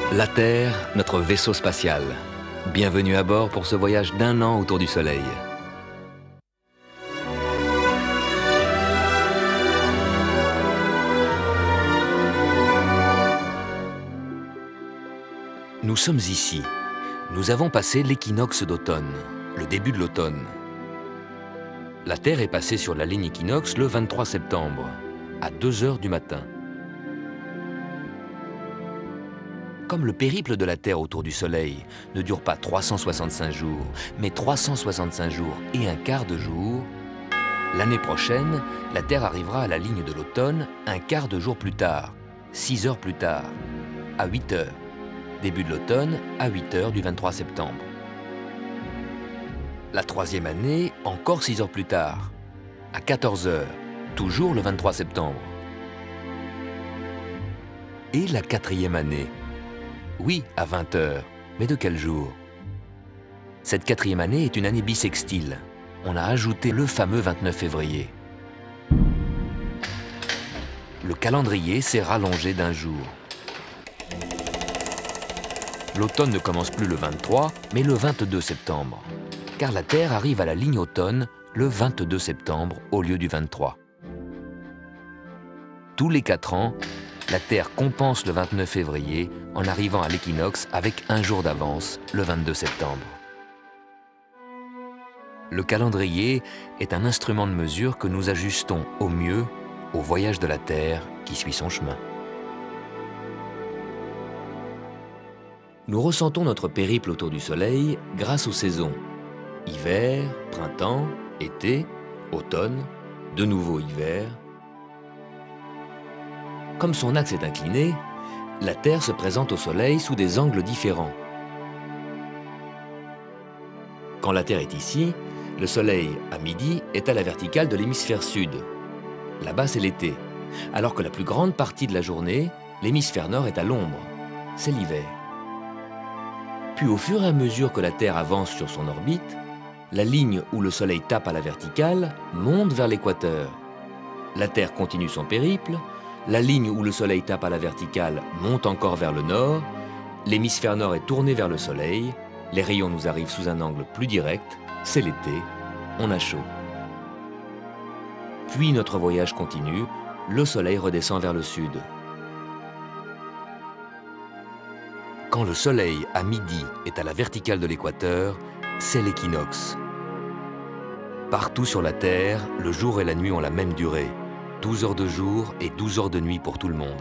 La Terre, notre vaisseau spatial. Bienvenue à bord pour ce voyage d'1 an autour du Soleil. Nous sommes ici. Nous avons passé l'équinoxe d'automne, le début de l'automne. La Terre est passée sur la ligne équinoxe le 23 septembre, à 2 h du matin. Comme le périple de la Terre autour du Soleil ne dure pas 365 jours, mais 365 jours et un quart de jour, l'année prochaine, la Terre arrivera à la ligne de l'automne un quart de jour plus tard, 6 heures plus tard, à 8 heures. Début de l'automne, à 8 heures du 23 septembre. La troisième année, encore 6 heures plus tard, à 14 heures, toujours le 23 septembre. Et la quatrième année, oui, à 20 heures, mais de quel jour? Cette quatrième année est une année bissextile. On a ajouté le fameux 29 février. Le calendrier s'est rallongé d'1 jour. L'automne ne commence plus le 23, mais le 22 septembre. Car la Terre arrive à la ligne automne le 22 septembre au lieu du 23. Tous les 4 ans, la Terre compense le 29 février en arrivant à l'équinoxe avec 1 jour d'avance, le 22 septembre. Le calendrier est un instrument de mesure que nous ajustons au mieux au voyage de la Terre qui suit son chemin. Nous ressentons notre périple autour du Soleil grâce aux saisons. Hiver, printemps, été, automne, de nouveau hiver. Comme son axe est incliné, la Terre se présente au Soleil sous des angles différents. Quand la Terre est ici, le Soleil, à midi, est à la verticale de l'hémisphère sud. Là-bas, c'est l'été, alors que la plus grande partie de la journée, l'hémisphère nord est à l'ombre. C'est l'hiver. Puis au fur et à mesure que la Terre avance sur son orbite, la ligne où le Soleil tape à la verticale monte vers l'équateur. La Terre continue son périple, la ligne où le Soleil tape à la verticale monte encore vers le nord, l'hémisphère nord est tourné vers le Soleil, les rayons nous arrivent sous un angle plus direct, c'est l'été, on a chaud. Puis notre voyage continue, le Soleil redescend vers le sud. Quand le Soleil, à midi, est à la verticale de l'équateur, c'est l'équinoxe. Partout sur la Terre, le jour et la nuit ont la même durée, 12 heures de jour et 12 heures de nuit pour tout le monde.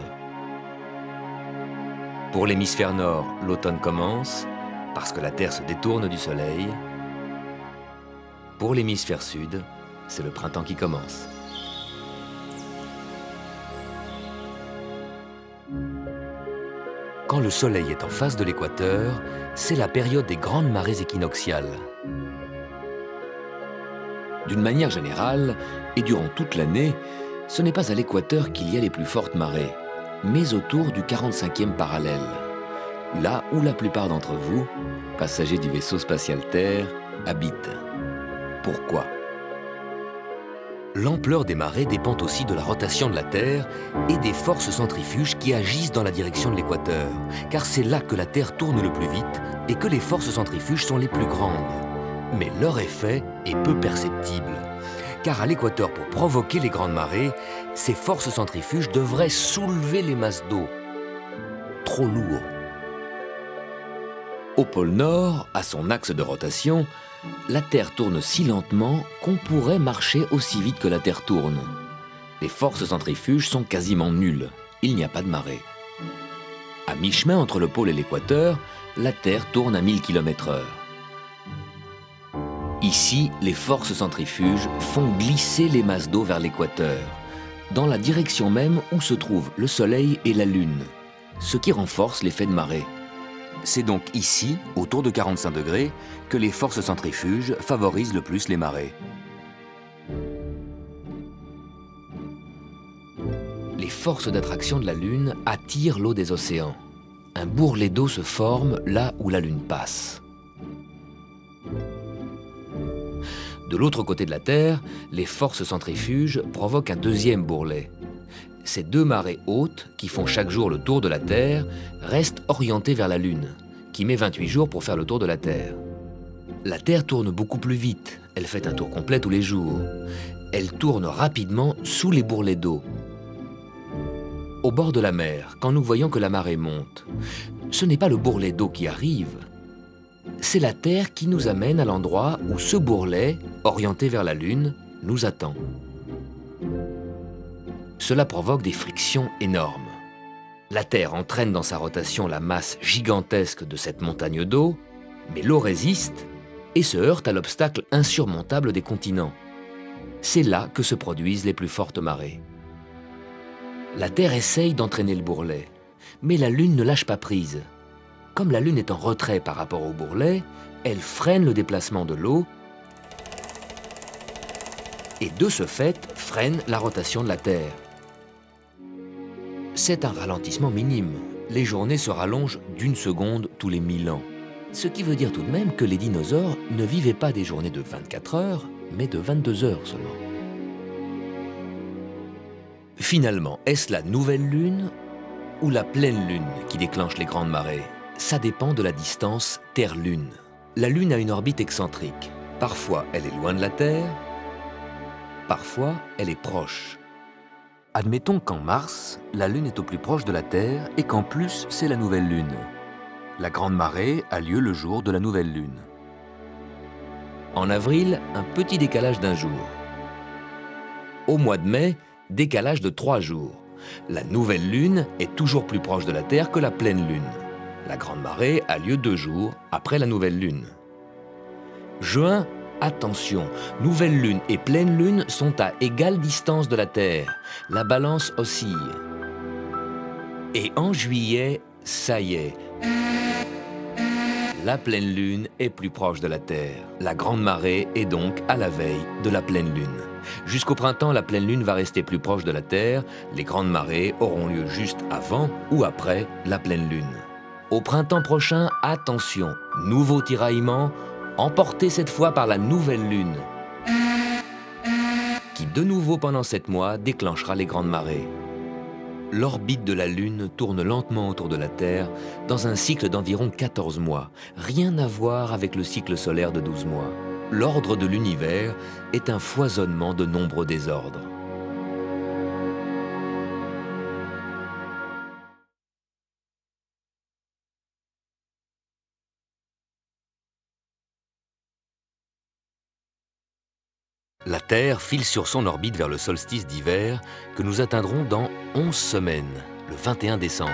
Pour l'hémisphère nord, l'automne commence, parce que la Terre se détourne du Soleil. Pour l'hémisphère sud, c'est le printemps qui commence. Quand le Soleil est en face de l'équateur, c'est la période des grandes marées équinoxiales. D'une manière générale, et durant toute l'année, ce n'est pas à l'équateur qu'il y a les plus fortes marées, mais autour du 45e parallèle, là où la plupart d'entre vous, passagers du vaisseau spatial Terre, habitent. Pourquoi? L'ampleur des marées dépend aussi de la rotation de la Terre et des forces centrifuges qui agissent dans la direction de l'équateur, car c'est là que la Terre tourne le plus vite et que les forces centrifuges sont les plus grandes. Mais leur effet est peu perceptible, car à l'équateur, pour provoquer les grandes marées, ces forces centrifuges devraient soulever les masses d'eau. Trop lourd. Au pôle Nord, à son axe de rotation, la Terre tourne si lentement qu'on pourrait marcher aussi vite que la Terre tourne. Les forces centrifuges sont quasiment nulles. Il n'y a pas de marée. À mi-chemin entre le pôle et l'équateur, la Terre tourne à 1000 km/h. Ici, les forces centrifuges font glisser les masses d'eau vers l'équateur, dans la direction même où se trouvent le Soleil et la Lune, ce qui renforce l'effet de marée. C'est donc ici, autour de 45 degrés, que les forces centrifuges favorisent le plus les marées. Les forces d'attraction de la Lune attirent l'eau des océans. Un bourrelet d'eau se forme là où la Lune passe. De l'autre côté de la Terre, les forces centrifuges provoquent un deuxième bourrelet. Ces deux marées hautes, qui font chaque jour le tour de la Terre, restent orientées vers la Lune, qui met 28 jours pour faire le tour de la Terre. La Terre tourne beaucoup plus vite, elle fait un tour complet tous les jours. Elle tourne rapidement sous les bourrelets d'eau. Au bord de la mer, quand nous voyons que la marée monte, ce n'est pas le bourrelet d'eau qui arrive, c'est la Terre qui nous amène à l'endroit où ce bourrelet, orienté vers la Lune, nous attend. Cela provoque des frictions énormes. La Terre entraîne dans sa rotation la masse gigantesque de cette montagne d'eau, mais l'eau résiste et se heurte à l'obstacle insurmontable des continents. C'est là que se produisent les plus fortes marées. La Terre essaye d'entraîner le bourrelet, mais la Lune ne lâche pas prise. Comme la Lune est en retrait par rapport au bourrelet, elle freine le déplacement de l'eau et de ce fait freine la rotation de la Terre. C'est un ralentissement minime. Les journées se rallongent d'1 seconde tous les 1000 ans. Ce qui veut dire tout de même que les dinosaures ne vivaient pas des journées de 24 heures, mais de 22 heures seulement. Finalement, est-ce la nouvelle Lune ou la pleine Lune qui déclenche les grandes marées? Ça dépend de la distance Terre-Lune. La Lune a une orbite excentrique. Parfois, elle est loin de la Terre, parfois, elle est proche. Admettons qu'en mars, la Lune est au plus proche de la Terre et qu'en plus, c'est la nouvelle Lune. La grande marée a lieu le jour de la nouvelle Lune. En avril, un petit décalage d'1 jour. Au mois de mai, décalage de 3 jours. La nouvelle Lune est toujours plus proche de la Terre que la pleine Lune. La grande marée a lieu 2 jours après la nouvelle Lune. Juin, attention, nouvelle Lune et pleine Lune sont à égale distance de la Terre. La balance oscille. Et en juillet, ça y est, la pleine Lune est plus proche de la Terre. La grande marée est donc à la veille de la pleine Lune. Jusqu'au printemps, la pleine Lune va rester plus proche de la Terre. Les grandes marées auront lieu juste avant ou après la pleine Lune. Au printemps prochain, attention, nouveau tiraillement, emporté cette fois par la nouvelle Lune, qui de nouveau pendant 7 mois déclenchera les grandes marées. L'orbite de la Lune tourne lentement autour de la Terre dans un cycle d'environ 14 mois. Rien à voir avec le cycle solaire de 12 mois. L'ordre de l'univers est un foisonnement de nombreux désordres. La Terre file sur son orbite vers le solstice d'hiver que nous atteindrons dans 11 semaines, le 21 décembre.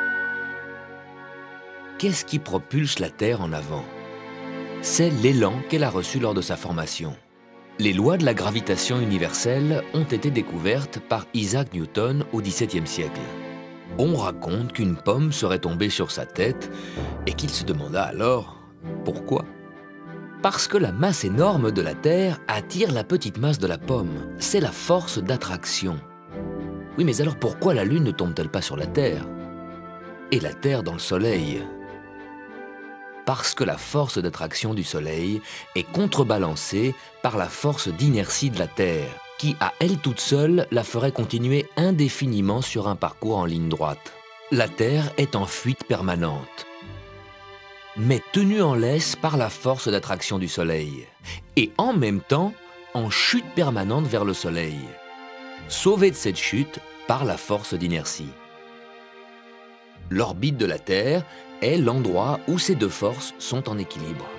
Qu'est-ce qui propulse la Terre en avant? C'est l'élan qu'elle a reçu lors de sa formation. Les lois de la gravitation universelle ont été découvertes par Isaac Newton au XVIIe siècle. On raconte qu'une pomme serait tombée sur sa tête et qu'il se demanda alors pourquoi. Parce que la masse énorme de la Terre attire la petite masse de la pomme. C'est la force d'attraction. Oui, mais alors pourquoi la Lune ne tombe-t-elle pas sur la Terre? Et la Terre dans le Soleil? Parce que la force d'attraction du Soleil est contrebalancée par la force d'inertie de la Terre, qui à elle toute seule la ferait continuer indéfiniment sur un parcours en ligne droite. La Terre est en fuite permanente, mais tenue en laisse par la force d'attraction du Soleil, et en même temps en chute permanente vers le Soleil, sauvée de cette chute par la force d'inertie. L'orbite de la Terre est l'endroit où ces deux forces sont en équilibre.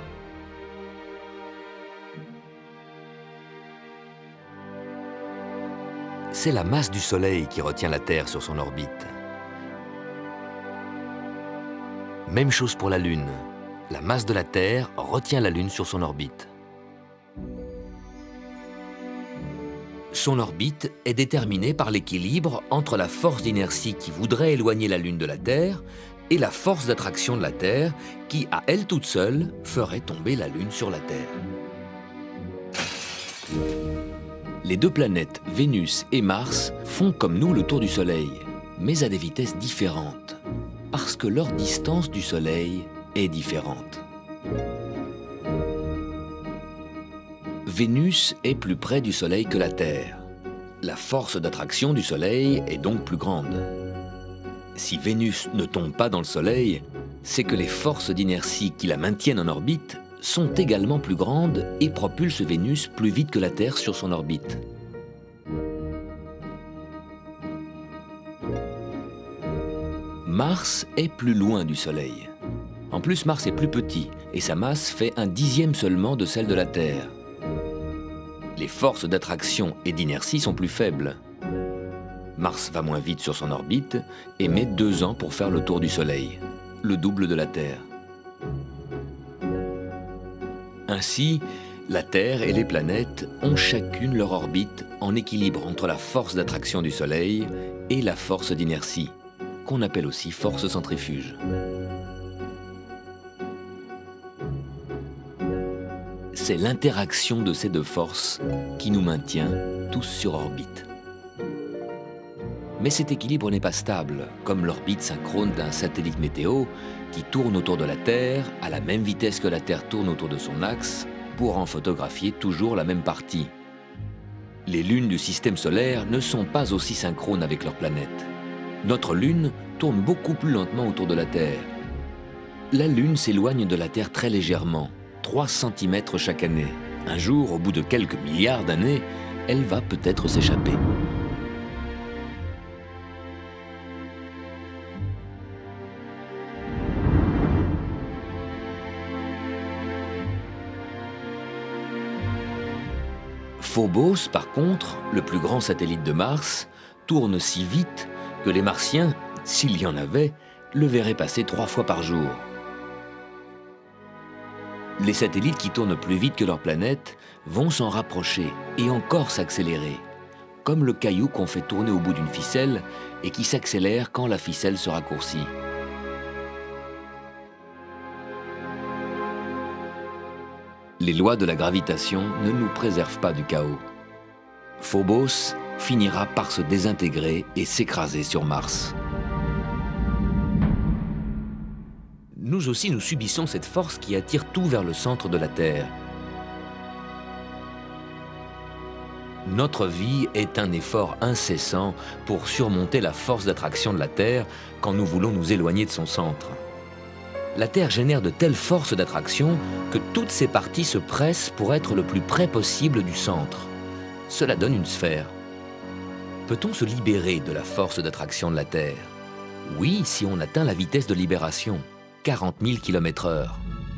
C'est la masse du Soleil qui retient la Terre sur son orbite. Même chose pour la Lune. La masse de la Terre retient la Lune sur son orbite. Son orbite est déterminée par l'équilibre entre la force d'inertie qui voudrait éloigner la Lune de la Terre et la force d'attraction de la Terre qui, à elle toute seule, ferait tomber la Lune sur la Terre. Les deux planètes, Vénus et Mars, font comme nous le tour du Soleil, mais à des vitesses différentes, parce que leur distance du Soleil est différente. Vénus est plus près du Soleil que la Terre. La force d'attraction du Soleil est donc plus grande. Si Vénus ne tombe pas dans le Soleil, c'est que les forces d'inertie qui la maintiennent en orbite sont également plus grandes et propulsent Vénus plus vite que la Terre sur son orbite. Mars est plus loin du Soleil. En plus, Mars est plus petit et sa masse fait 1/10 seulement de celle de la Terre. Les forces d'attraction et d'inertie sont plus faibles. Mars va moins vite sur son orbite et met 2 ans pour faire le tour du Soleil, le double de la Terre. Ainsi, la Terre et les planètes ont chacune leur orbite en équilibre entre la force d'attraction du Soleil et la force d'inertie, qu'on appelle aussi force centrifuge. C'est l'interaction de ces deux forces qui nous maintient tous sur orbite. Mais cet équilibre n'est pas stable, comme l'orbite synchrone d'un satellite météo qui tourne autour de la Terre à la même vitesse que la Terre tourne autour de son axe pour en photographier toujours la même partie. Les lunes du système solaire ne sont pas aussi synchrones avec leurs planètes. Notre Lune tourne beaucoup plus lentement autour de la Terre. La Lune s'éloigne de la Terre très légèrement, 3 cm chaque année. Un jour, au bout de quelques milliards d'années, elle va peut-être s'échapper. Phobos, par contre, le plus grand satellite de Mars, tourne si vite que les Martiens, s'il y en avait, le verraient passer 3 fois par jour. Les satellites qui tournent plus vite que leur planète vont s'en rapprocher et encore s'accélérer, comme le caillou qu'on fait tourner au bout d'une ficelle et qui s'accélère quand la ficelle se raccourcit. Les lois de la gravitation ne nous préservent pas du chaos. Phobos finira par se désintégrer et s'écraser sur Mars. Nous aussi, nous subissons cette force qui attire tout vers le centre de la Terre. Notre vie est un effort incessant pour surmonter la force d'attraction de la Terre quand nous voulons nous éloigner de son centre. La Terre génère de telles forces d'attraction que toutes ses parties se pressent pour être le plus près possible du centre. Cela donne une sphère. Peut-on se libérer de la force d'attraction de la Terre? Oui, si on atteint la vitesse de libération, 40 000 km/h.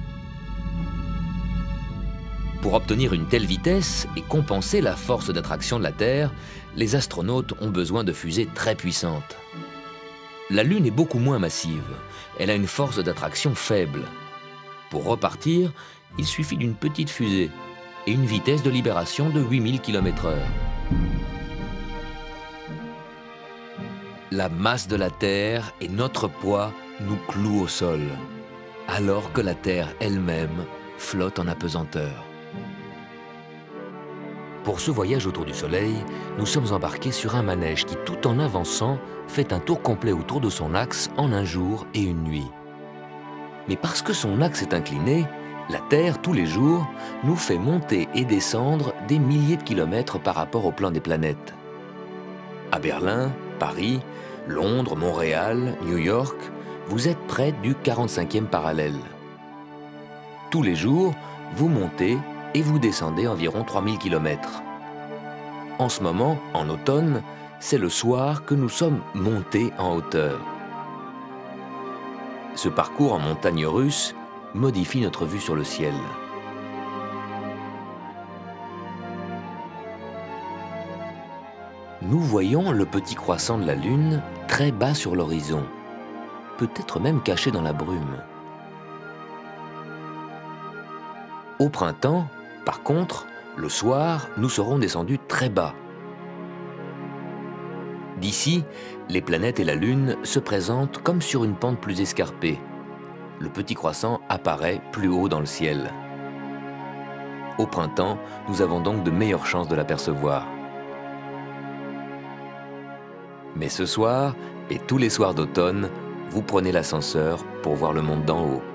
Pour obtenir une telle vitesse et compenser la force d'attraction de la Terre, les astronautes ont besoin de fusées très puissantes. La Lune est beaucoup moins massive. Elle a une force d'attraction faible. Pour repartir, il suffit d'une petite fusée et une vitesse de libération de 8000 km/h. La masse de la Terre et notre poids nous clouent au sol, alors que la Terre elle-même flotte en apesanteur. Pour ce voyage autour du Soleil, nous sommes embarqués sur un manège qui, tout en avançant, fait un tour complet autour de son axe en un jour et une nuit. Mais parce que son axe est incliné, la Terre, tous les jours, nous fait monter et descendre des milliers de kilomètres par rapport au plan des planètes. À Berlin, Paris, Londres, Montréal, New York, vous êtes près du 45e parallèle. Tous les jours, vous montez et vous descendez environ 3000 km. En ce moment, en automne, c'est le soir que nous sommes montés en hauteur. Ce parcours en montagne russe modifie notre vue sur le ciel. Nous voyons le petit croissant de la Lune très bas sur l'horizon, peut-être même caché dans la brume. Au printemps, par contre, le soir, nous serons descendus très bas. D'ici, les planètes et la Lune se présentent comme sur une pente plus escarpée. Le petit croissant apparaît plus haut dans le ciel. Au printemps, nous avons donc de meilleures chances de l'apercevoir. Mais ce soir, et tous les soirs d'automne, vous prenez l'ascenseur pour voir le monde d'en haut.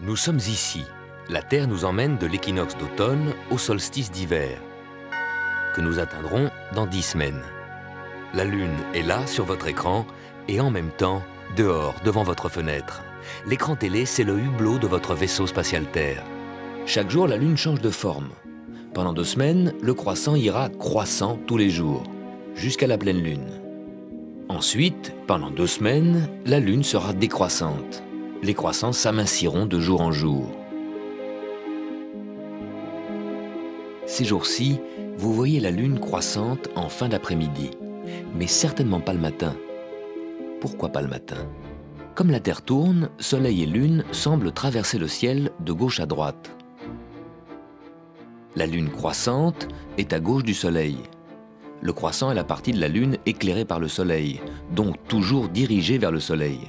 Nous sommes ici. La Terre nous emmène de l'équinoxe d'automne au solstice d'hiver, que nous atteindrons dans 10 semaines. La Lune est là, sur votre écran, et en même temps, dehors, devant votre fenêtre. L'écran télé, c'est le hublot de votre vaisseau spatial Terre. Chaque jour, la Lune change de forme. Pendant 2 semaines, le croissant ira croissant tous les jours, jusqu'à la pleine Lune. Ensuite, pendant 2 semaines, la Lune sera décroissante. Les croissants s'aminciront de jour en jour. Ces jours-ci, vous voyez la Lune croissante en fin d'après-midi, mais certainement pas le matin. Pourquoi pas le matin? Comme la Terre tourne, Soleil et Lune semblent traverser le ciel de gauche à droite. La Lune croissante est à gauche du Soleil. Le croissant est la partie de la Lune éclairée par le Soleil, donc toujours dirigée vers le Soleil.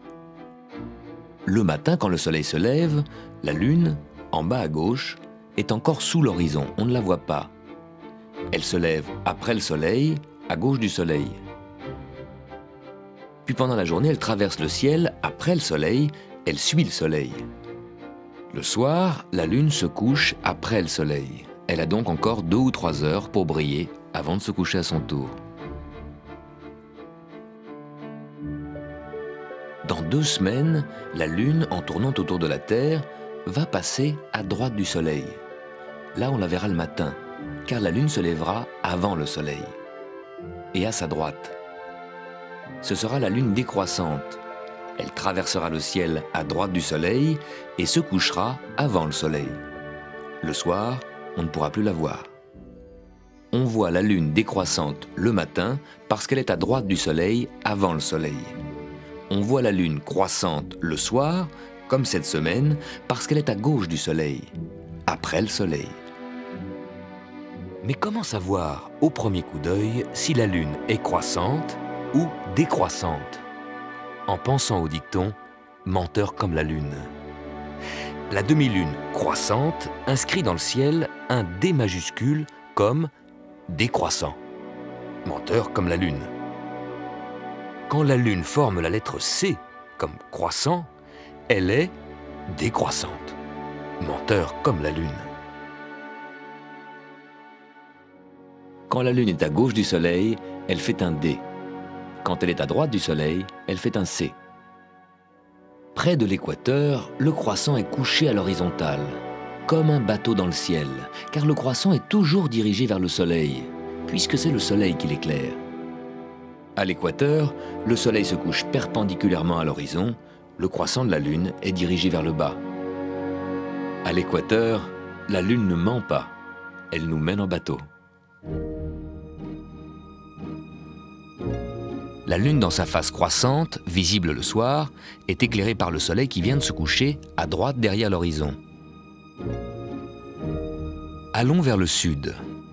Le matin, quand le Soleil se lève, la Lune, en bas à gauche, est encore sous l'horizon, on ne la voit pas. Elle se lève après le Soleil, à gauche du Soleil. Puis pendant la journée, elle traverse le ciel après le Soleil, elle suit le Soleil. Le soir, la Lune se couche après le Soleil. Elle a donc encore 2 ou 3 heures pour briller avant de se coucher à son tour. Dans 2 semaines, la Lune, en tournant autour de la Terre, va passer à droite du Soleil. Là, on la verra le matin, car la Lune se lèvera avant le Soleil. Et à sa droite, ce sera la Lune décroissante. Elle traversera le ciel à droite du Soleil et se couchera avant le Soleil. Le soir, on ne pourra plus la voir. On voit la Lune décroissante le matin parce qu'elle est à droite du Soleil avant le Soleil. On voit la Lune croissante le soir, comme cette semaine, parce qu'elle est à gauche du Soleil, après le Soleil. Mais comment savoir, au premier coup d'œil, si la Lune est croissante ou décroissante? En pensant au dicton « menteur comme la Lune ». La demi-lune croissante inscrit dans le ciel un D majuscule comme décroissant. Menteur comme la Lune. Quand la Lune forme la lettre C comme croissant, elle est décroissante. Menteur comme la Lune. Quand la Lune est à gauche du Soleil, elle fait un D. Quand elle est à droite du Soleil, elle fait un C. Près de l'équateur, le croissant est couché à l'horizontale, comme un bateau dans le ciel, car le croissant est toujours dirigé vers le Soleil, puisque c'est le Soleil qui l'éclaire. À l'équateur, le Soleil se couche perpendiculairement à l'horizon, le croissant de la Lune est dirigé vers le bas. À l'équateur, la Lune ne ment pas, elle nous mène en bateau. La Lune, dans sa face croissante, visible le soir, est éclairée par le Soleil qui vient de se coucher à droite derrière l'horizon. Allons vers le sud.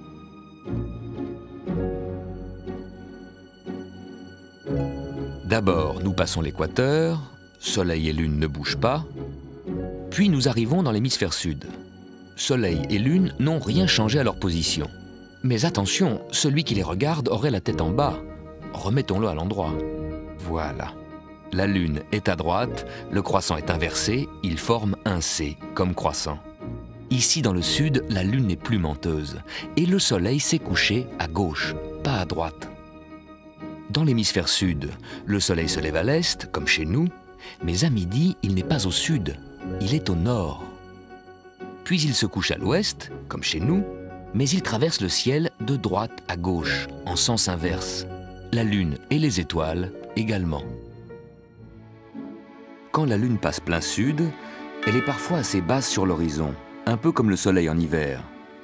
D'abord, nous passons l'équateur, Soleil et Lune ne bougent pas, puis nous arrivons dans l'hémisphère sud. Soleil et Lune n'ont rien changé à leur position. Mais attention, celui qui les regarde aurait la tête en bas. Remettons-le à l'endroit. Voilà. La Lune est à droite, le croissant est inversé, il forme un C, comme croissant. Ici, dans le sud, la Lune n'est plus menteuse, et le Soleil s'est couché à gauche, pas à droite. Dans l'hémisphère sud, le Soleil se lève à l'est, comme chez nous, mais à midi, il n'est pas au sud, il est au nord. Puis il se couche à l'ouest, comme chez nous, mais il traverse le ciel de droite à gauche, en sens inverse. La Lune et les étoiles également. Quand la Lune passe plein sud, elle est parfois assez basse sur l'horizon, un peu comme le Soleil en hiver.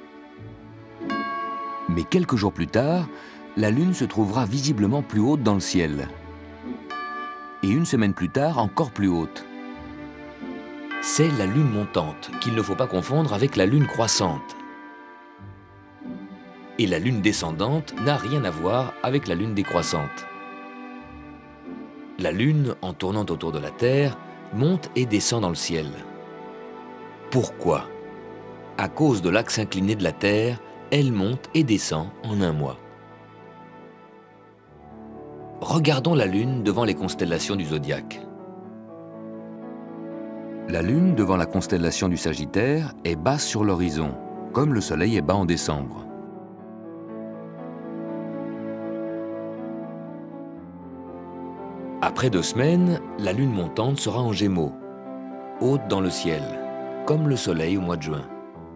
Mais quelques jours plus tard, la Lune se trouvera visiblement plus haute dans le ciel. Et une semaine plus tard, encore plus haute. C'est la Lune montante, qu'il ne faut pas confondre avec la Lune croissante. Et la Lune descendante n'a rien à voir avec la Lune décroissante. La Lune, en tournant autour de la Terre, monte et descend dans le ciel. Pourquoi? À cause de l'axe incliné de la Terre, elle monte et descend en un mois. Regardons la Lune devant les constellations du zodiaque. La Lune, devant la constellation du Sagittaire, est basse sur l'horizon, comme le Soleil est bas en décembre. Après 2 semaines, la Lune montante sera en Gémeaux, haute dans le ciel, comme le Soleil au mois de juin.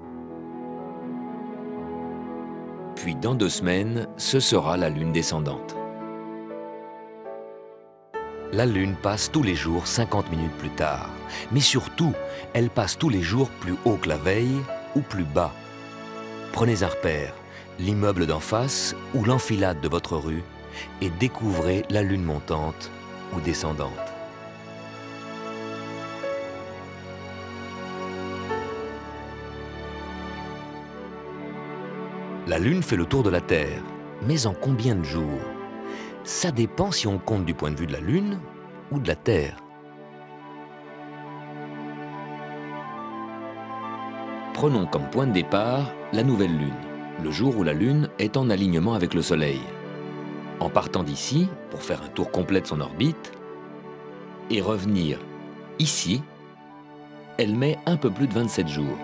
Puis dans 2 semaines, ce sera la Lune descendante. La Lune passe tous les jours 50 minutes plus tard, mais surtout, elle passe tous les jours plus haut que la veille ou plus bas. Prenez un repère, l'immeuble d'en face ou l'enfilade de votre rue, et découvrez la Lune montante ou descendante. La Lune fait le tour de la Terre, mais en combien de jours? Ça dépend si on compte du point de vue de la Lune ou de la Terre. Prenons comme point de départ la nouvelle Lune, le jour où la Lune est en alignement avec le Soleil. En partant d'ici, pour faire un tour complet de son orbite, et revenir ici, elle met un peu plus de 27 jours.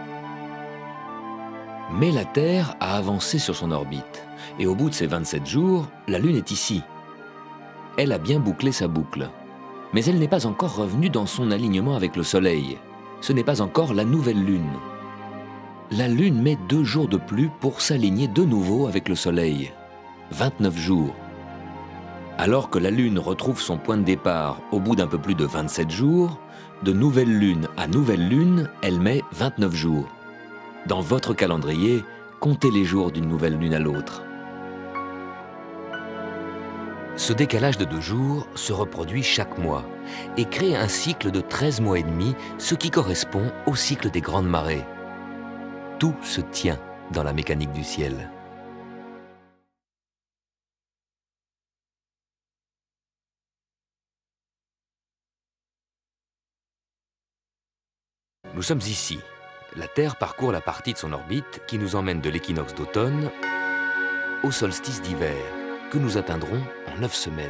Mais la Terre a avancé sur son orbite, et au bout de ces 27 jours, la Lune est ici. Elle a bien bouclé sa boucle, mais elle n'est pas encore revenue dans son alignement avec le Soleil. Ce n'est pas encore la nouvelle Lune. La Lune met 2 jours de plus pour s'aligner de nouveau avec le Soleil. 29 jours. Alors que la Lune retrouve son point de départ au bout d'un peu plus de 27 jours, de nouvelle Lune à nouvelle Lune, elle met 29 jours. Dans votre calendrier, comptez les jours d'une nouvelle Lune à l'autre. Ce décalage de 2 jours se reproduit chaque mois et crée un cycle de 13 mois et demi, ce qui correspond au cycle des grandes marées. Tout se tient dans la mécanique du ciel. Nous sommes ici. La Terre parcourt la partie de son orbite qui nous emmène de l'équinoxe d'automne au solstice d'hiver, que nous atteindrons en 9 semaines.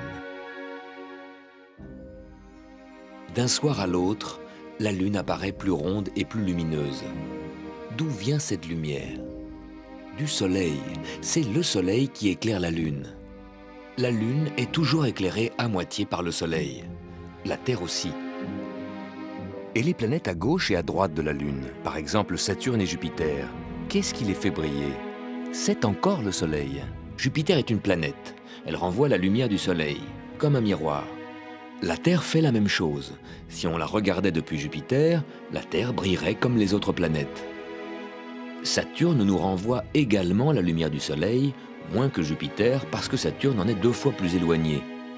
D'un soir à l'autre, la Lune apparaît plus ronde et plus lumineuse. D'où vient cette lumière? Du Soleil. C'est le Soleil qui éclaire la Lune. La Lune est toujours éclairée à moitié par le Soleil. La Terre aussi. Et les planètes à gauche et à droite de la Lune, par exemple Saturne et Jupiter, qu'est-ce qui les fait briller? C'est encore le Soleil. Jupiter est une planète. Elle renvoie la lumière du Soleil, comme un miroir. La Terre fait la même chose. Si on la regardait depuis Jupiter, la Terre brillerait comme les autres planètes. Saturne nous renvoie également la lumière du Soleil, moins que Jupiter, parce que Saturne en est 2 fois plus éloigné.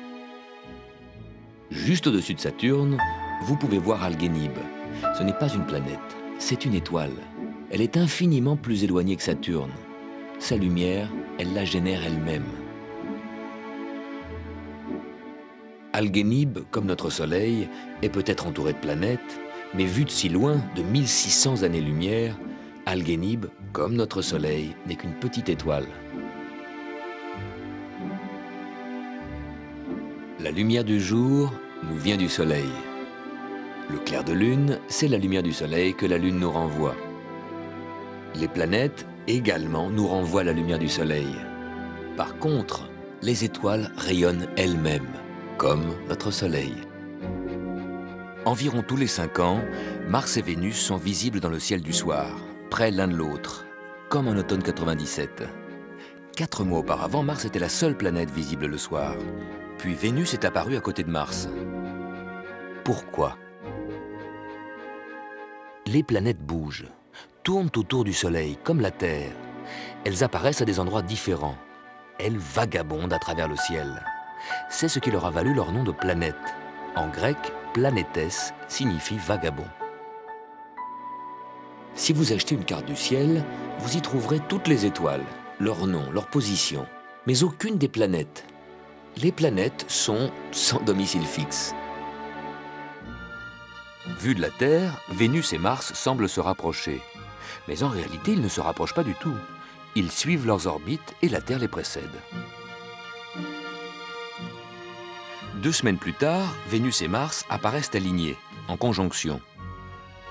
Juste au-dessus de Saturne, vous pouvez voir Algénibe. Ce n'est pas une planète, c'est une étoile. Elle est infiniment plus éloignée que Saturne. Sa lumière, elle la génère elle-même. Algénibe, comme notre Soleil, est peut-être entouré de planètes, mais vu de si loin, de 1600 années-lumière, Algénibe, comme notre Soleil, n'est qu'une petite étoile. La lumière du jour nous vient du Soleil. Le clair de lune, c'est la lumière du Soleil que la Lune nous renvoie. Les planètes, également, nous renvoient la lumière du Soleil. Par contre, les étoiles rayonnent elles-mêmes, comme notre Soleil. Environ tous les 5 ans, Mars et Vénus sont visibles dans le ciel du soir, près l'un de l'autre, comme en automne 97. 4 mois auparavant, Mars était la seule planète visible le soir. Puis Vénus est apparue à côté de Mars. Pourquoi? Les planètes bougent, tournent autour du Soleil, comme la Terre. Elles apparaissent à des endroits différents. Elles vagabondent à travers le ciel. C'est ce qui leur a valu leur nom de planète. En grec, planétès signifie vagabond. Si vous achetez une carte du ciel, vous y trouverez toutes les étoiles, leur nom, leur position, mais aucune des planètes. Les planètes sont sans domicile fixe. Vu de la Terre, Vénus et Mars semblent se rapprocher. Mais en réalité, ils ne se rapprochent pas du tout. Ils suivent leurs orbites et la Terre les précède. 2 semaines plus tard, Vénus et Mars apparaissent alignés, en conjonction.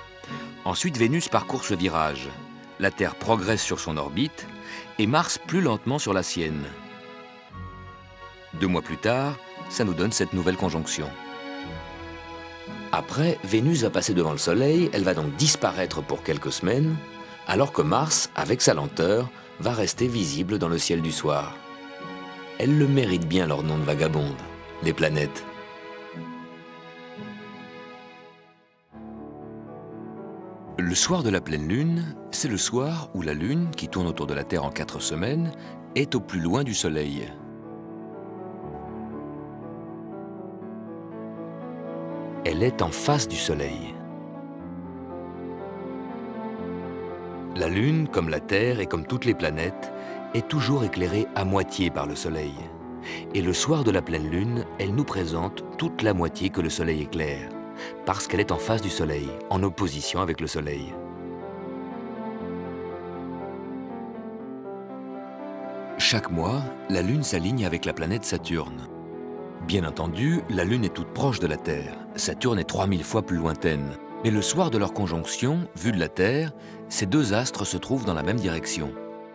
Ensuite, Vénus parcourt ce virage. La Terre progresse sur son orbite et Mars plus lentement sur la sienne. 2 mois plus tard, ça nous donne cette nouvelle conjonction. Après, Vénus va passer devant le Soleil, elle va donc disparaître pour quelques semaines, alors que Mars, avec sa lenteur, va rester visible dans le ciel du soir. Elles le méritent bien leur nom de vagabondes, les planètes. Le soir de la pleine lune, c'est le soir où la Lune, qui tourne autour de la Terre en 4 semaines, est au plus loin du Soleil. Elle est en face du Soleil. La Lune, comme la Terre et comme toutes les planètes, est toujours éclairée à moitié par le Soleil. Et le soir de la pleine Lune, elle nous présente toute la moitié que le Soleil éclaire, parce qu'elle est en face du Soleil, en opposition avec le Soleil. Chaque mois, la Lune s'aligne avec la planète Saturne. Bien entendu, la Lune est toute proche de la Terre. Saturne est 3000 fois plus lointaine. Mais le soir de leur conjonction, vue de la Terre, ces 2 astres se trouvent dans la même direction.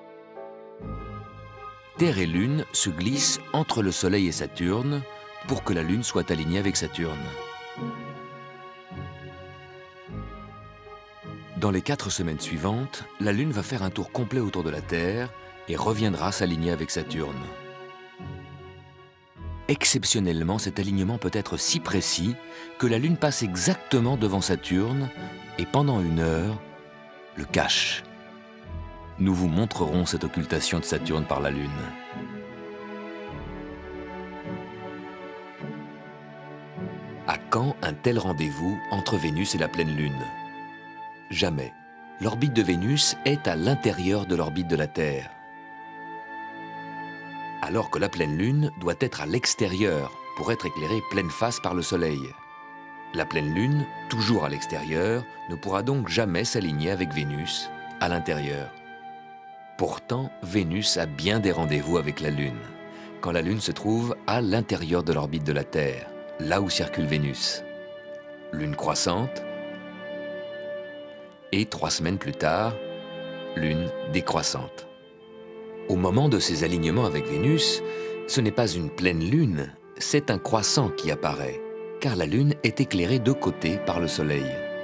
Terre et Lune se glissent entre le Soleil et Saturne pour que la Lune soit alignée avec Saturne. Dans les 4 semaines suivantes, la Lune va faire un tour complet autour de la Terre et reviendra s'aligner avec Saturne. Exceptionnellement, cet alignement peut être si précis que la Lune passe exactement devant Saturne et pendant 1 heure, le cache. Nous vous montrerons cette occultation de Saturne par la Lune. À quand un tel rendez-vous entre Vénus et la pleine Lune? Jamais. L'orbite de Vénus est à l'intérieur de l'orbite de la Terre, alors que la pleine Lune doit être à l'extérieur pour être éclairée pleine face par le Soleil. La pleine Lune, toujours à l'extérieur, ne pourra donc jamais s'aligner avec Vénus, à l'intérieur. Pourtant, Vénus a bien des rendez-vous avec la Lune, quand la Lune se trouve à l'intérieur de l'orbite de la Terre, là où circule Vénus. Lune croissante, et 3 semaines plus tard, Lune décroissante. Au moment de ces alignements avec Vénus, ce n'est pas une pleine Lune, c'est un croissant qui apparaît, car la Lune est éclairée de côté par le Soleil.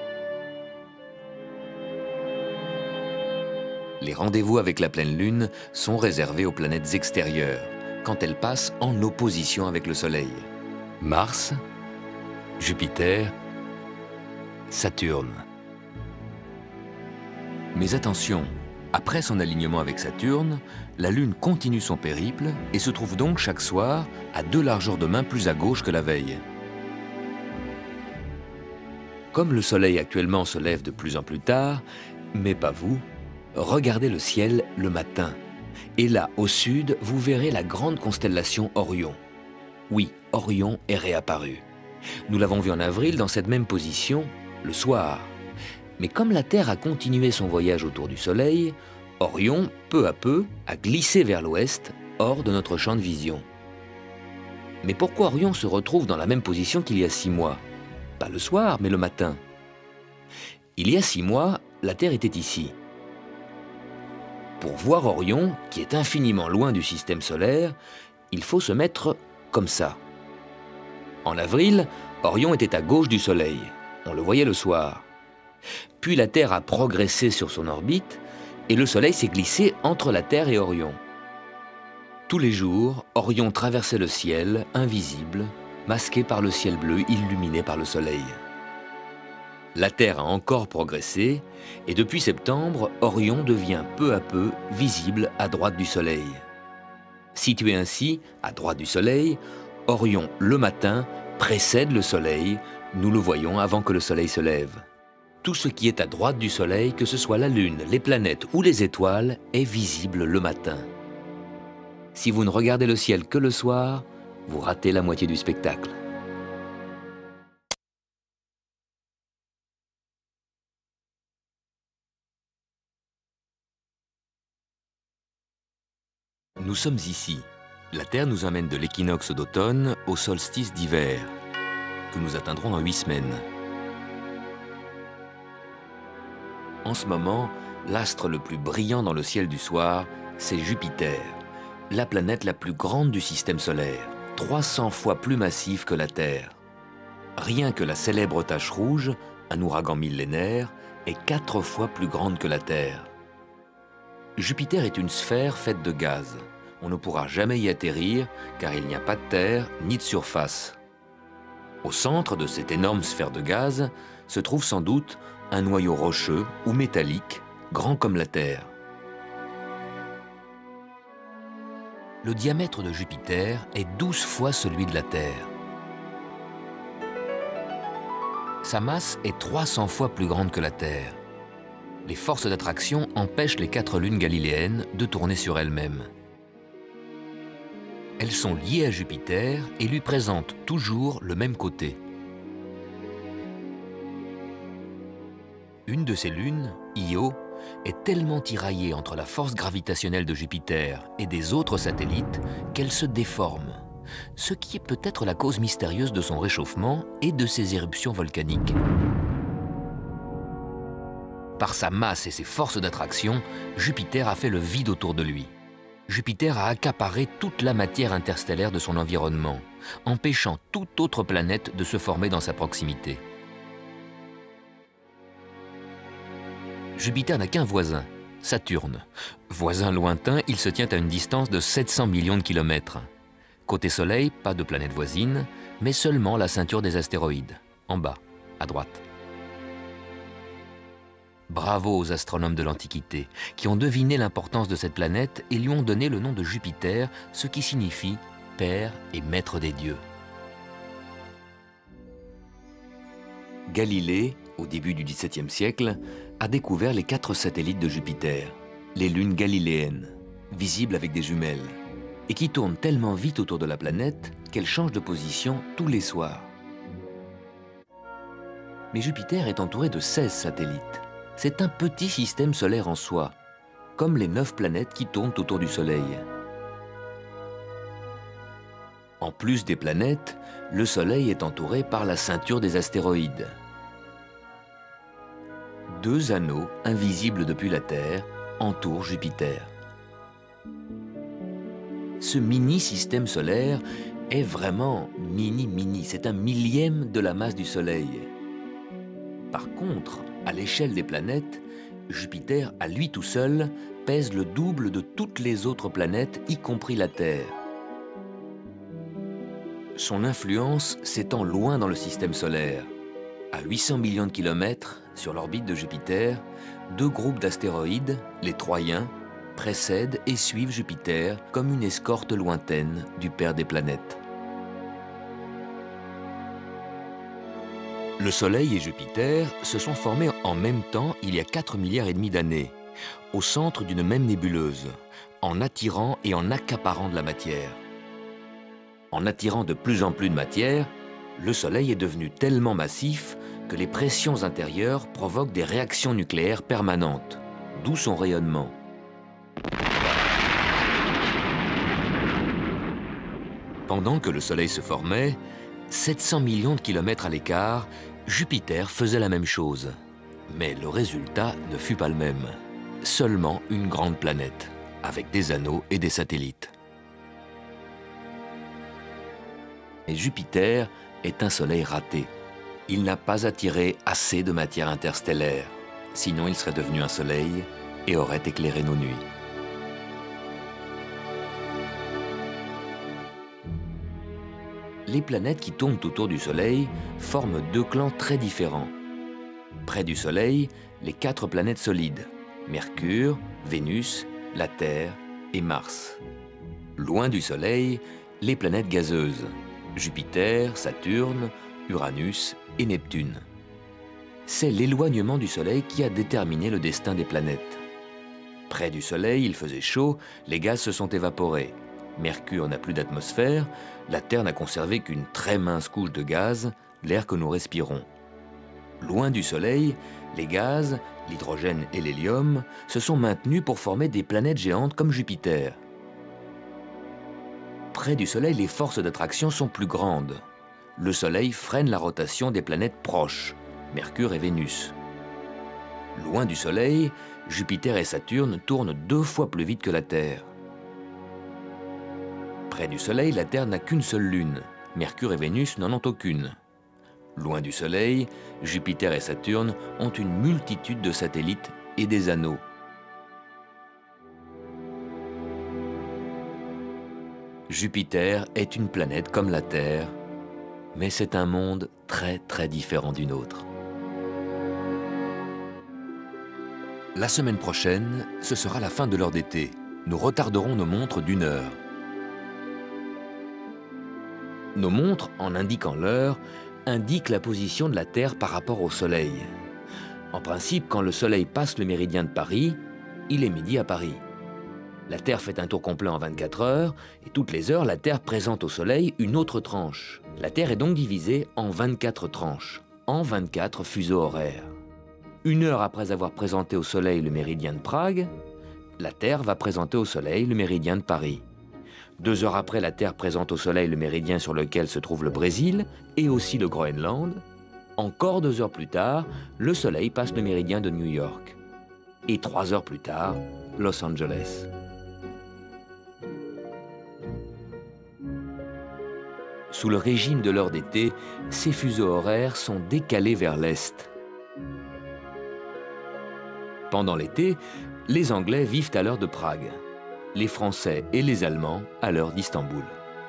Les rendez-vous avec la pleine Lune sont réservés aux planètes extérieures, quand elles passent en opposition avec le Soleil. Mars, Jupiter, Saturne. Mais attention, après son alignement avec Saturne, la Lune continue son périple et se trouve donc chaque soir à 2 largeurs de main plus à gauche que la veille. Comme le Soleil actuellement se lève de plus en plus tard, mais pas vous, regardez le ciel le matin. Et là, au sud, vous verrez la grande constellation Orion. Oui, Orion est réapparu. Nous l'avons vu en avril dans cette même position, le soir. Mais comme la Terre a continué son voyage autour du Soleil, Orion, peu à peu, a glissé vers l'ouest, hors de notre champ de vision. Mais pourquoi Orion se retrouve dans la même position qu'il y a 6 mois? Pas le soir, mais le matin. Il y a 6 mois, la Terre était ici. Pour voir Orion, qui est infiniment loin du système solaire, il faut se mettre comme ça. En avril, Orion était à gauche du Soleil. On le voyait le soir. Puis la Terre a progressé sur son orbite et le Soleil s'est glissé entre la Terre et Orion. Tous les jours, Orion traversait le ciel, invisible, masqué par le ciel bleu illuminé par le Soleil. La Terre a encore progressé et depuis septembre, Orion devient peu à peu visible à droite du Soleil. Situé ainsi, à droite du Soleil, Orion, le matin, précède le Soleil, nous le voyons avant que le Soleil se lève. Tout ce qui est à droite du Soleil, que ce soit la Lune, les planètes ou les étoiles, est visible le matin. Si vous ne regardez le ciel que le soir, vous ratez la moitié du spectacle. Nous sommes ici. La Terre nous emmène de l'équinoxe d'automne au solstice d'hiver, que nous atteindrons dans 8 semaines. En ce moment, l'astre le plus brillant dans le ciel du soir, c'est Jupiter, la planète la plus grande du système solaire, 300 fois plus massive que la Terre. Rien que la célèbre tache rouge, un ouragan millénaire, est 4 fois plus grande que la Terre. Jupiter est une sphère faite de gaz. On ne pourra jamais y atterrir car il n'y a pas de terre ni de surface. Au centre de cette énorme sphère de gaz se trouve sans doute un noyau rocheux ou métallique, grand comme la Terre. Le diamètre de Jupiter est 12 fois celui de la Terre. Sa masse est 300 fois plus grande que la Terre. Les forces d'attraction empêchent les 4 lunes galiléennes de tourner sur elles-mêmes. Elles sont liées à Jupiter et lui présentent toujours le même côté. Une de ces lunes, Io, est tellement tiraillée entre la force gravitationnelle de Jupiter et des autres satellites qu'elle se déforme, ce qui est peut-être la cause mystérieuse de son réchauffement et de ses éruptions volcaniques. Par sa masse et ses forces d'attraction, Jupiter a fait le vide autour de lui. Jupiter a accaparé toute la matière interstellaire de son environnement, empêchant toute autre planète de se former dans sa proximité. Jupiter n'a qu'un voisin, Saturne. Voisin lointain, il se tient à une distance de 700 millions de kilomètres. Côté Soleil, pas de planète voisine, mais seulement la ceinture des astéroïdes, en bas, à droite. Bravo aux astronomes de l'Antiquité, qui ont deviné l'importance de cette planète et lui ont donné le nom de Jupiter, ce qui signifie « Père et Maître des dieux ». Galilée, au début du XVIIe siècle, a découvert les 4 satellites de Jupiter, les lunes galiléennes, visibles avec des jumelles, et qui tournent tellement vite autour de la planète qu'elles changent de position tous les soirs. Mais Jupiter est entouré de 16 satellites. C'est un petit système solaire en soi, comme les 9 planètes qui tournent autour du Soleil. En plus des planètes, le Soleil est entouré par la ceinture des astéroïdes. 2 anneaux, invisibles depuis la Terre, entourent Jupiter. Ce mini-système solaire est vraiment mini-mini, c'est un millième de la masse du Soleil. Par contre, à l'échelle des planètes, Jupiter, à lui tout seul, pèse le double de toutes les autres planètes, y compris la Terre. Son influence s'étend loin dans le système solaire. À 800 millions de kilomètres, sur l'orbite de Jupiter, 2 groupes d'astéroïdes, les Troyens, précèdent et suivent Jupiter comme une escorte lointaine du père des planètes. Le Soleil et Jupiter se sont formés en même temps il y a 4,5 milliards d'années, au centre d'une même nébuleuse, en attirant et en accaparant de la matière. En attirant de plus en plus de matière, le Soleil est devenu tellement massif que les pressions intérieures provoquent des réactions nucléaires permanentes, d'où son rayonnement. Pendant que le Soleil se formait, 700 millions de kilomètres à l'écart, Jupiter faisait la même chose. Mais le résultat ne fut pas le même. Seulement une grande planète, avec des anneaux et des satellites. Et Jupiter est un Soleil raté. Il n'a pas attiré assez de matière interstellaire. Sinon, il serait devenu un Soleil et aurait éclairé nos nuits. Les planètes qui tournent autour du Soleil forment 2 clans très différents. Près du Soleil, les 4 planètes solides, Mercure, Vénus, la Terre et Mars. Loin du Soleil, les planètes gazeuses, Jupiter, Saturne, Uranus et Neptune. C'est l'éloignement du Soleil qui a déterminé le destin des planètes. Près du Soleil, il faisait chaud, les gaz se sont évaporés. Mercure n'a plus d'atmosphère, la Terre n'a conservé qu'une très mince couche de gaz, l'air que nous respirons. Loin du Soleil, les gaz, l'hydrogène et l'hélium, se sont maintenus pour former des planètes géantes comme Jupiter. Près du Soleil, les forces d'attraction sont plus grandes. Le Soleil freine la rotation des planètes proches, Mercure et Vénus. Loin du Soleil, Jupiter et Saturne tournent 2 fois plus vite que la Terre. Près du Soleil, la Terre n'a qu'une seule lune. Mercure et Vénus n'en ont aucune. Loin du Soleil, Jupiter et Saturne ont une multitude de satellites et des anneaux. Jupiter est une planète comme la Terre, mais c'est un monde très différent du nôtre. La semaine prochaine, ce sera la fin de l'heure d'été. Nous retarderons nos montres d'1 heure. Nos montres, en indiquant l'heure, indiquent la position de la Terre par rapport au Soleil. En principe, quand le Soleil passe le méridien de Paris, il est midi à Paris. La Terre fait un tour complet en 24 heures, et toutes les heures, la Terre présente au Soleil une autre tranche. La Terre est donc divisée en 24 tranches, en 24 fuseaux horaires. 1 heure après avoir présenté au Soleil le méridien de Prague, la Terre va présenter au Soleil le méridien de Paris. 2 heures après, la Terre présente au Soleil le méridien sur lequel se trouve le Brésil et aussi le Groenland. Encore 2 heures plus tard, le Soleil passe le méridien de New York. Et 3 heures plus tard, Los Angeles. Sous le régime de l'heure d'été, ces fuseaux horaires sont décalés vers l'est. Pendant l'été, les Anglais vivent à l'heure de Prague, les Français et les Allemands à l'heure d'Istanbul.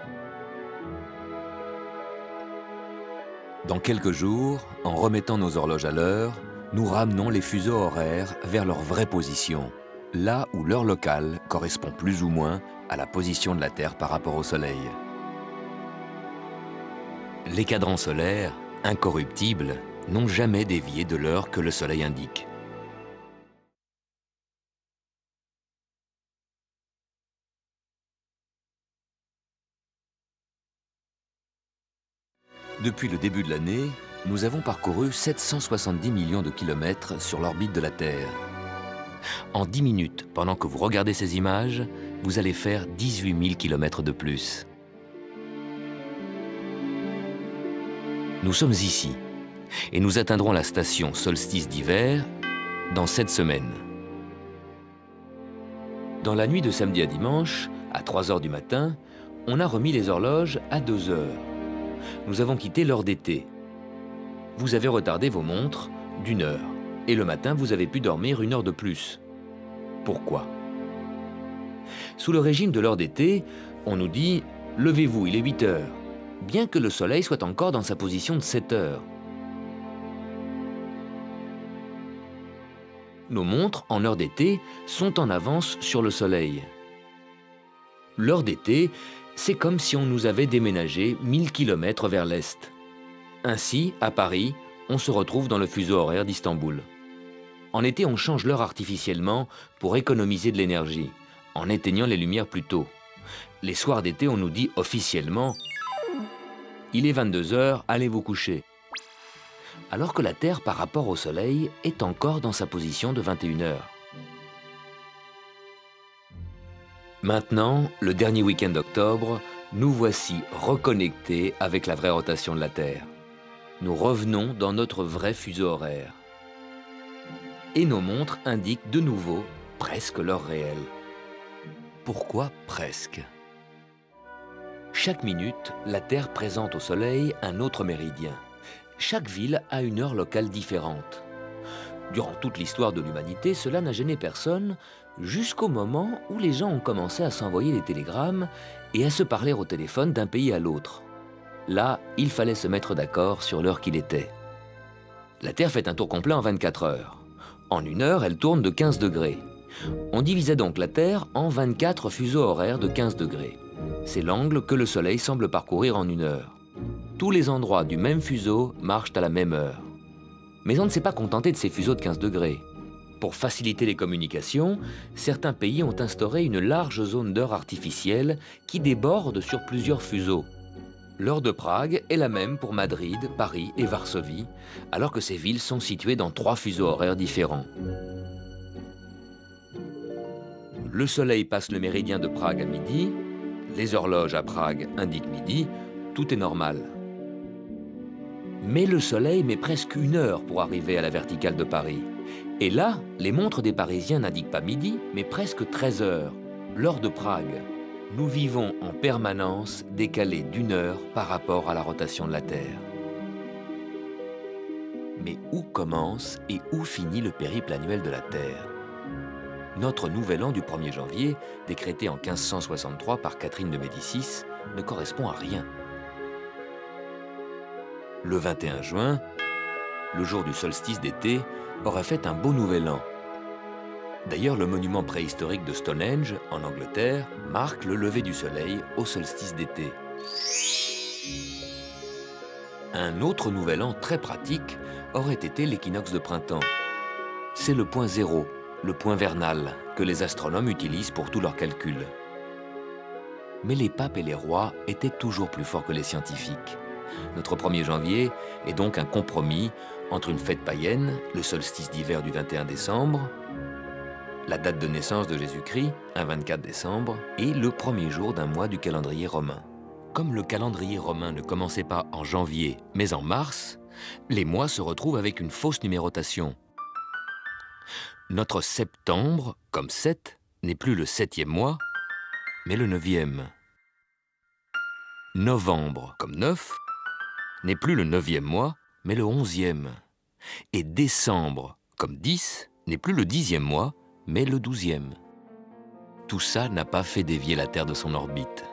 Dans quelques jours, en remettant nos horloges à l'heure, nous ramenons les fuseaux horaires vers leur vraie position, là où l'heure locale correspond plus ou moins à la position de la Terre par rapport au Soleil. Les cadrans solaires, incorruptibles, n'ont jamais dévié de l'heure que le Soleil indique. Depuis le début de l'année, nous avons parcouru 770 millions de kilomètres sur l'orbite de la Terre. En 10 minutes, pendant que vous regardez ces images, vous allez faire 18 000 kilomètres de plus. Nous sommes ici, et nous atteindrons la station solstice d'hiver dans 7 semaines. Dans la nuit de samedi à dimanche, à 3 heures du matin, on a remis les horloges à 2 heures. Nous avons quitté l'heure d'été. Vous avez retardé vos montres d'1 heure. Et le matin, vous avez pu dormir 1 heure de plus. Pourquoi? Sous le régime de l'heure d'été, on nous dit « Levez-vous, il est 8 heures », bien que le Soleil soit encore dans sa position de 7 heures. Nos montres, en heure d'été, sont en avance sur le Soleil. L'heure d'été, c'est comme si on nous avait déménagé 1000 km vers l'est. Ainsi, à Paris, on se retrouve dans le fuseau horaire d'Istanbul. En été, on change l'heure artificiellement pour économiser de l'énergie, en éteignant les lumières plus tôt. Les soirs d'été, on nous dit officiellement « Il est 22 heures, allez vous coucher ». Alors que la Terre, par rapport au Soleil, est encore dans sa position de 21 heures. Maintenant, le dernier week-end d'octobre, nous voici reconnectés avec la vraie rotation de la Terre. Nous revenons dans notre vrai fuseau horaire. Et nos montres indiquent de nouveau presque l'heure réelle. Pourquoi presque? Chaque minute, la Terre présente au Soleil un autre méridien. Chaque ville a une heure locale différente. Durant toute l'histoire de l'humanité, cela n'a gêné personne, jusqu'au moment où les gens ont commencé à s'envoyer des télégrammes et à se parler au téléphone d'un pays à l'autre. Là, il fallait se mettre d'accord sur l'heure qu'il était. La Terre fait un tour complet en 24 heures. En 1 heure, elle tourne de 15 degrés. On divisait donc la Terre en 24 fuseaux horaires de 15 degrés. C'est l'angle que le Soleil semble parcourir en 1 heure. Tous les endroits du même fuseau marchent à la même heure. Mais on ne s'est pas contenté de ces fuseaux de 15 degrés. Pour faciliter les communications, certains pays ont instauré une large zone d'heure artificielle qui déborde sur plusieurs fuseaux. L'heure de Prague est la même pour Madrid, Paris et Varsovie, alors que ces villes sont situées dans 3 fuseaux horaires différents. Le Soleil passe le méridien de Prague à midi, les horloges à Prague indiquent midi, tout est normal. Mais le Soleil met presque 1 heure pour arriver à la verticale de Paris. Et là, les montres des Parisiens n'indiquent pas midi, mais presque 13 heures, l'heure de Prague. Nous vivons en permanence décalés d'1 heure par rapport à la rotation de la Terre. Mais où commence et où finit le périple annuel de la Terre? Notre nouvel an du 1er janvier, décrété en 1563 par Catherine de Médicis, ne correspond à rien. Le 21 juin, le jour du solstice d'été, aurait fait un beau nouvel an. D'ailleurs, le monument préhistorique de Stonehenge, en Angleterre, marque le lever du soleil au solstice d'été. Un autre nouvel an très pratique aurait été l'équinoxe de printemps. C'est le point zéro, le point vernal, que les astronomes utilisent pour tous leurs calculs. Mais les papes et les rois étaient toujours plus forts que les scientifiques. Notre 1er janvier est donc un compromis entre une fête païenne, le solstice d'hiver du 21 décembre, la date de naissance de Jésus-Christ, un 24 décembre, et le 1er jour d'un mois du calendrier romain. Comme le calendrier romain ne commençait pas en janvier, mais en mars, les mois se retrouvent avec une fausse numérotation. Notre septembre, comme 7, n'est plus le 7e mois, mais le 9e. Novembre, comme 9, n'est plus le 9e mois, mais le 11e. Et décembre, comme 10, n'est plus le 10e mois, mais le 12e. Tout ça n'a pas fait dévier la Terre de son orbite.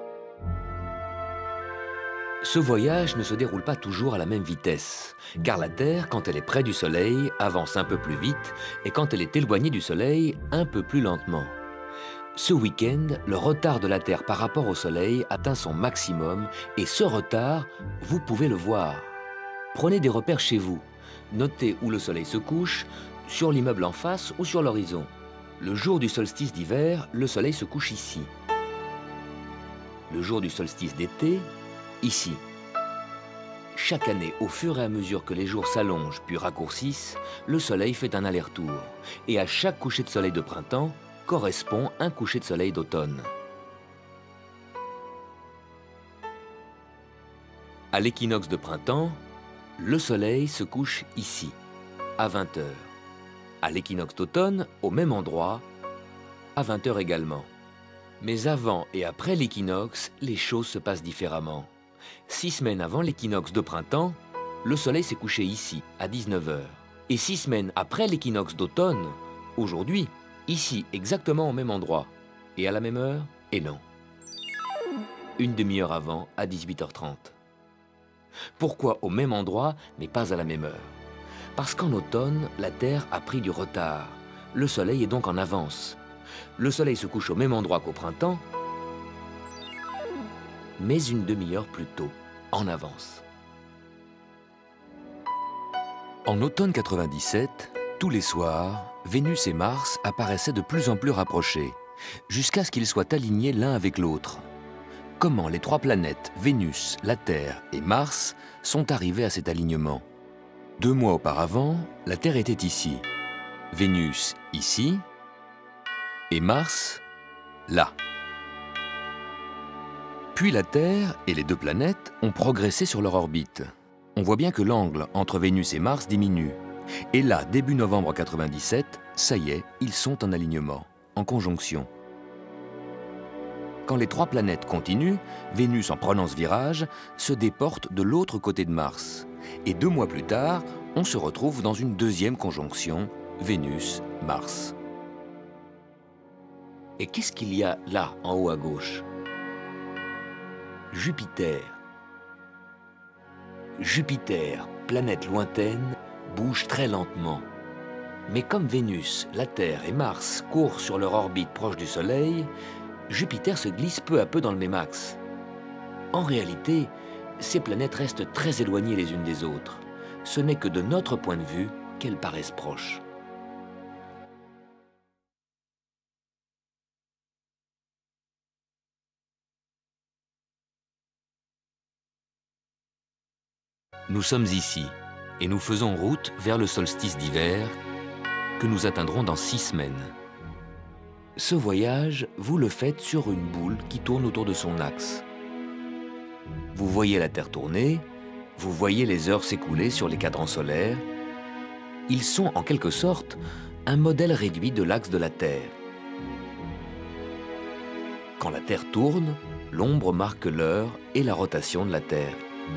Ce voyage ne se déroule pas toujours à la même vitesse, car la Terre, quand elle est près du Soleil, avance un peu plus vite, et quand elle est éloignée du Soleil, un peu plus lentement. Ce week-end, le retard de la Terre par rapport au Soleil atteint son maximum, et ce retard, vous pouvez le voir. Prenez des repères chez vous. Notez où le Soleil se couche, sur l'immeuble en face ou sur l'horizon. Le jour du solstice d'hiver, le Soleil se couche ici. Le jour du solstice d'été, ici. Chaque année, au fur et à mesure que les jours s'allongent puis raccourcissent, le Soleil fait un aller-retour. Et à chaque coucher de soleil de printemps, correspond un coucher de soleil d'automne. À l'équinoxe de printemps, le Soleil se couche ici, à 20 h. À l'équinoxe d'automne, au même endroit, à 20 h également. Mais avant et après l'équinoxe, les choses se passent différemment. 6 semaines avant l'équinoxe de printemps, le Soleil s'est couché ici, à 19 h. Et 6 semaines après l'équinoxe d'automne, aujourd'hui, ici, exactement au même endroit. Et à la même heure? Et non. Une demi-heure avant, à 18 h 30. Pourquoi au même endroit, mais pas à la même heure? Parce qu'en automne, la Terre a pris du retard. Le Soleil est donc en avance. Le Soleil se couche au même endroit qu'au printemps, mais une demi-heure plus tôt, en avance. En automne 97, tous les soirs, Vénus et Mars apparaissaient de plus en plus rapprochés, jusqu'à ce qu'ils soient alignés l'un avec l'autre. Comment les 3 planètes, Vénus, la Terre et Mars, sont arrivées à cet alignement? 2 mois auparavant, la Terre était ici, Vénus ici, et Mars là. Puis la Terre et les 2 planètes ont progressé sur leur orbite. On voit bien que l'angle entre Vénus et Mars diminue. Et là, début novembre 97, ça y est, ils sont en alignement, en conjonction. Quand les 3 planètes continuent, Vénus, en prenant ce virage, se déporte de l'autre côté de Mars. Et 2 mois plus tard, on se retrouve dans une deuxième conjonction, Vénus-Mars. Et qu'est-ce qu'il y a là, en haut à gauche? Jupiter. Jupiter, planète lointaine, bouge très lentement. Mais comme Vénus, la Terre et Mars courent sur leur orbite proche du Soleil, Jupiter se glisse peu à peu dans le même axe. En réalité, ces planètes restent très éloignées les unes des autres. Ce n'est que de notre point de vue qu'elles paraissent proches. Nous sommes ici et nous faisons route vers le solstice d'hiver que nous atteindrons dans 6 semaines. Ce voyage, vous le faites sur une boule qui tourne autour de son axe. Vous voyez la Terre tourner, vous voyez les heures s'écouler sur les cadrans solaires, Ils sont en quelque sorte un modèle réduit de l'axe de la Terre. Quand la Terre tourne, l'ombre marque l'heure et la rotation de la Terre.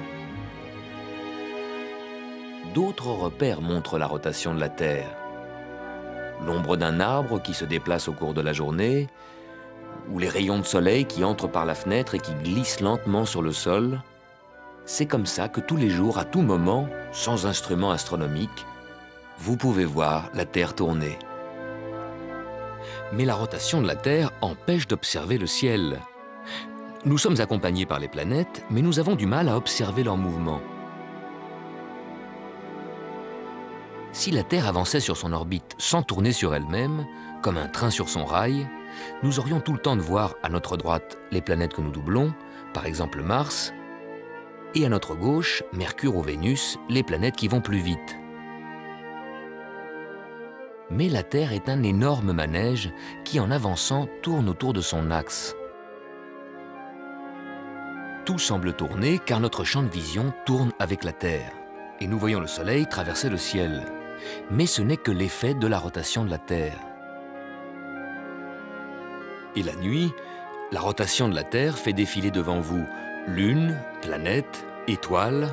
D'autres repères montrent la rotation de la Terre. L'ombre d'un arbre qui se déplace au cours de la journée, ou les rayons de soleil qui entrent par la fenêtre et qui glissent lentement sur le sol. C'est comme ça que tous les jours, à tout moment, sans instrument astronomique, vous pouvez voir la Terre tourner. Mais la rotation de la Terre empêche d'observer le ciel. Nous sommes accompagnés par les planètes, mais nous avons du mal à observer leur mouvement. Si la Terre avançait sur son orbite sans tourner sur elle-même, comme un train sur son rail, nous aurions tout le temps de voir à notre droite les planètes que nous doublons, par exemple Mars, et à notre gauche, Mercure ou Vénus, les planètes qui vont plus vite. Mais la Terre est un énorme manège qui, en avançant, tourne autour de son axe. Tout semble tourner car notre champ de vision tourne avec la Terre, et nous voyons le Soleil traverser le ciel. Mais ce n'est que l'effet de la rotation de la Terre. Et la nuit, la rotation de la Terre fait défiler devant vous lune, planètes, étoiles,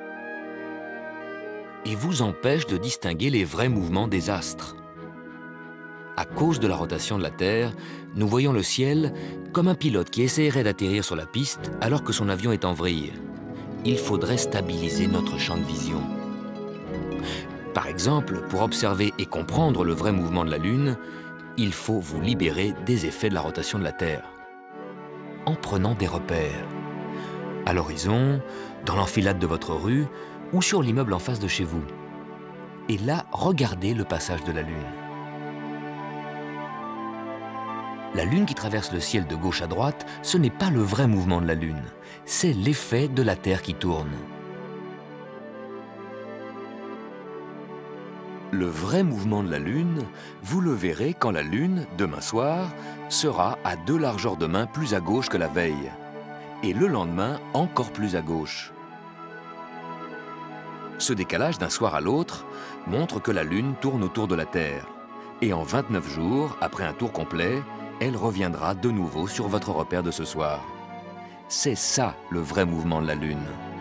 et vous empêche de distinguer les vrais mouvements des astres. À cause de la rotation de la Terre, nous voyons le ciel comme un pilote qui essaierait d'atterrir sur la piste alors que son avion est en vrille. Il faudrait stabiliser notre champ de vision. Par exemple, pour observer et comprendre le vrai mouvement de la Lune, il faut vous libérer des effets de la rotation de la Terre. En prenant des repères, à l'horizon, dans l'enfilade de votre rue ou sur l'immeuble en face de chez vous. Et là, regardez le passage de la Lune. La Lune qui traverse le ciel de gauche à droite, ce n'est pas le vrai mouvement de la Lune, c'est l'effet de la Terre qui tourne. Le vrai mouvement de la Lune, vous le verrez quand la Lune, demain soir, sera à 2 largeurs de main plus à gauche que la veille, et le lendemain encore plus à gauche. Ce décalage d'un soir à l'autre montre que la Lune tourne autour de la Terre, et en 29 jours, après un tour complet, elle reviendra de nouveau sur votre repère de ce soir. C'est ça le vrai mouvement de la Lune.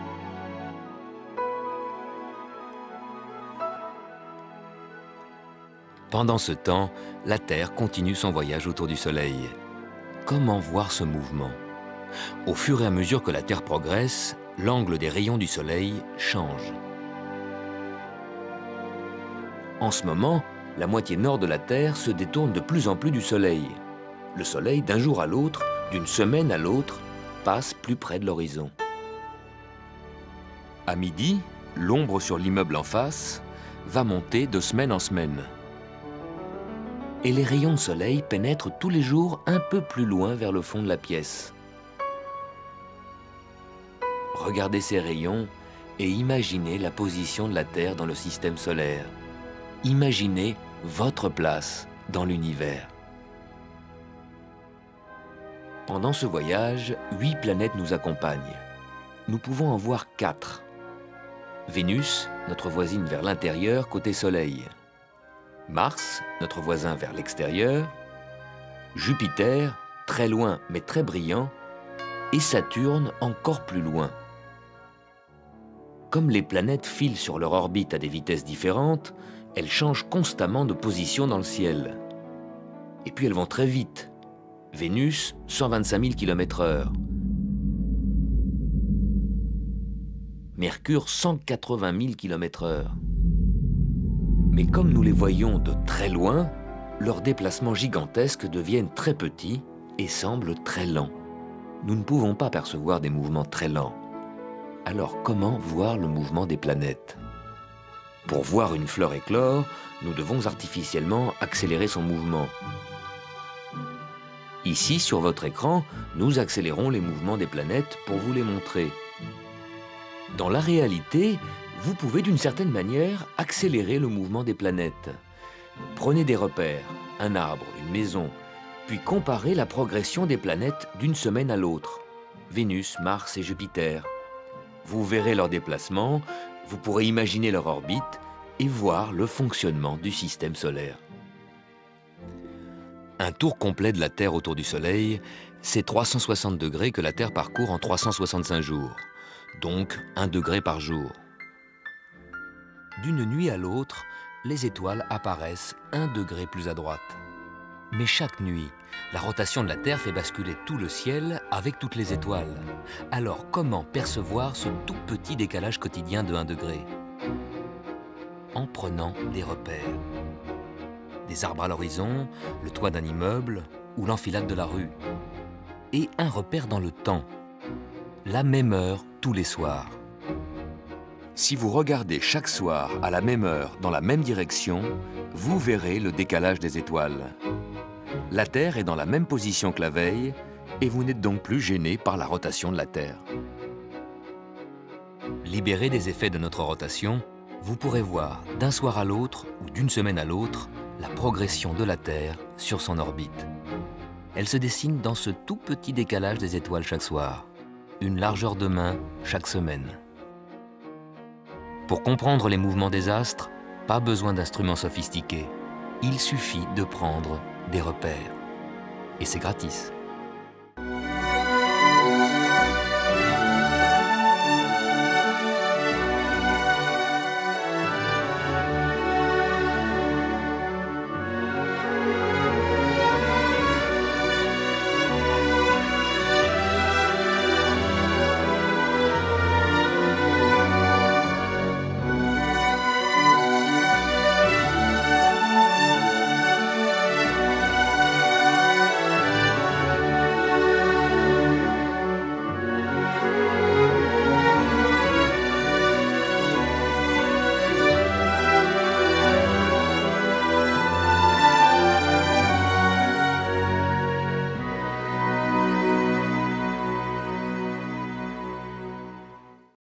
Pendant ce temps, la Terre continue son voyage autour du Soleil. Comment voir ce mouvement? Au fur et à mesure que la Terre progresse, l'angle des rayons du Soleil change. En ce moment, la moitié nord de la Terre se détourne de plus en plus du Soleil. Le Soleil, d'un jour à l'autre, d'une semaine à l'autre, passe plus près de l'horizon. À midi, l'ombre sur l'immeuble en face va monter de semaine en semaine. Et les rayons de soleil pénètrent tous les jours un peu plus loin vers le fond de la pièce. Regardez ces rayons et imaginez la position de la Terre dans le système solaire. Imaginez votre place dans l'univers. Pendant ce voyage, 8 planètes nous accompagnent. Nous pouvons en voir 4. Vénus, notre voisine vers l'intérieur, côté Soleil. Mars, notre voisin vers l'extérieur. Jupiter, très loin mais très brillant. Et Saturne, encore plus loin. Comme les planètes filent sur leur orbite à des vitesses différentes, elles changent constamment de position dans le ciel. Et puis elles vont très vite. Vénus, 125 000 km/h. Mercure, 180 000 km/h. Mais comme nous les voyons de très loin, leurs déplacements gigantesques deviennent très petits et semblent très lents. Nous ne pouvons pas percevoir des mouvements très lents. Alors comment voir le mouvement des planètes? Pour voir une fleur éclore, nous devons artificiellement accélérer son mouvement. Ici, sur votre écran, nous accélérons les mouvements des planètes pour vous les montrer. Dans la réalité, vous pouvez d'une certaine manière accélérer le mouvement des planètes. Prenez des repères, un arbre, une maison, puis comparez la progression des planètes d'une semaine à l'autre. Vénus, Mars et Jupiter. Vous verrez leur déplacement, vous pourrez imaginer leur orbite et voir le fonctionnement du système solaire. Un tour complet de la Terre autour du Soleil, c'est 360 degrés que la Terre parcourt en 365 jours, donc 1 degré par jour. D'une nuit à l'autre, les étoiles apparaissent 1 degré plus à droite. Mais chaque nuit, la rotation de la Terre fait basculer tout le ciel avec toutes les étoiles. Alors comment percevoir ce tout petit décalage quotidien de 1 degré? En prenant des repères. Des arbres à l'horizon, le toit d'un immeuble ou l'enfilade de la rue. Et un repère dans le temps. La même heure tous les soirs. Si vous regardez chaque soir à la même heure dans la même direction, vous verrez le décalage des étoiles. La Terre est dans la même position que la veille et vous n'êtes donc plus gêné par la rotation de la Terre. Libéré des effets de notre rotation, vous pourrez voir d'un soir à l'autre ou d'une semaine à l'autre la progression de la Terre sur son orbite. Elle se dessine dans ce tout petit décalage des étoiles chaque soir, une largeur de main chaque semaine. Pour comprendre les mouvements des astres, pas besoin d'instruments sophistiqués. Il suffit de prendre des repères. Et c'est gratis.